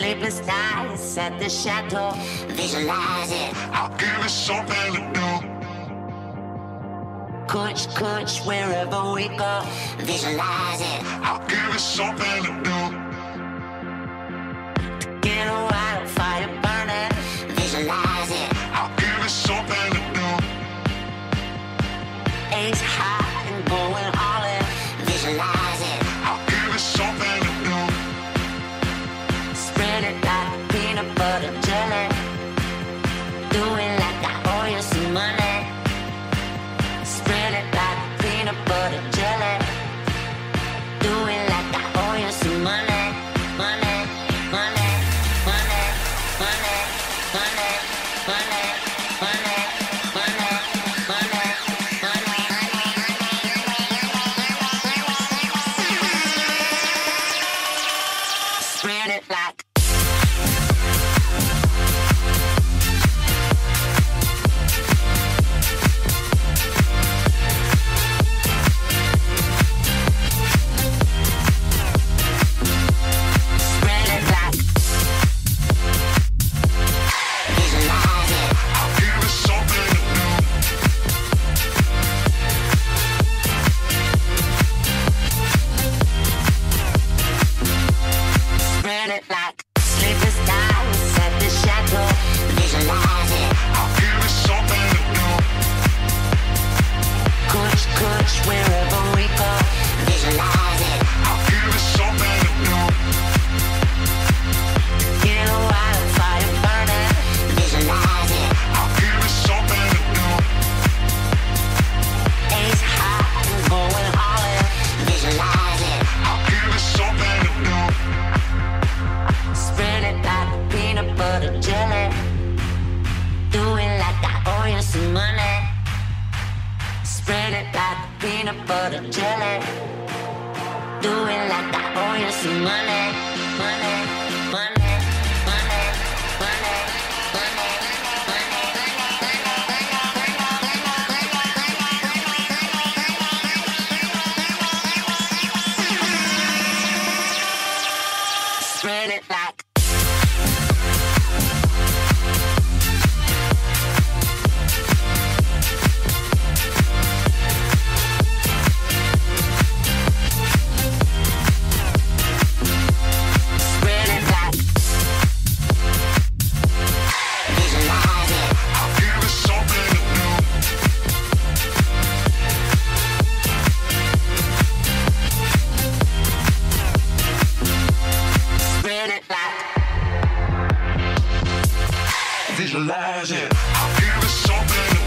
Sleepless nights at the chateau. Visualize it. I'll give it something to do. Kush, kush, wherever we go. Visualize it. I'll give it something to do. Get a wildfire burning. Visualize it. I'll give it something to do. Ace high and going all in. Visualize it. I'll give it something to do. Spread it like peanut butter jelly. Do it like I owe you some money. Spread it like peanut butter jelly. Do it like I owe you some money. Money, money, money, money, money, money, money, money, money, money. Spread it like sleepless nights at the chateau. Visualize it. I'll give it something to do. Kush, kush, wherever we go. Visualize it. I'll give it something to do. Get a wildfire burning. Visualize it. I'll give it something to do. Ace high and going all in. Visualize it. I'll give it something to do. Spread it like peanut butter jelly. Do it like I owe you some money. Spread it like peanut butter jelly. Do it like I owe you some money. Money, money, money, money, money, money. Spread it like Visualize it. I'll give it something to do.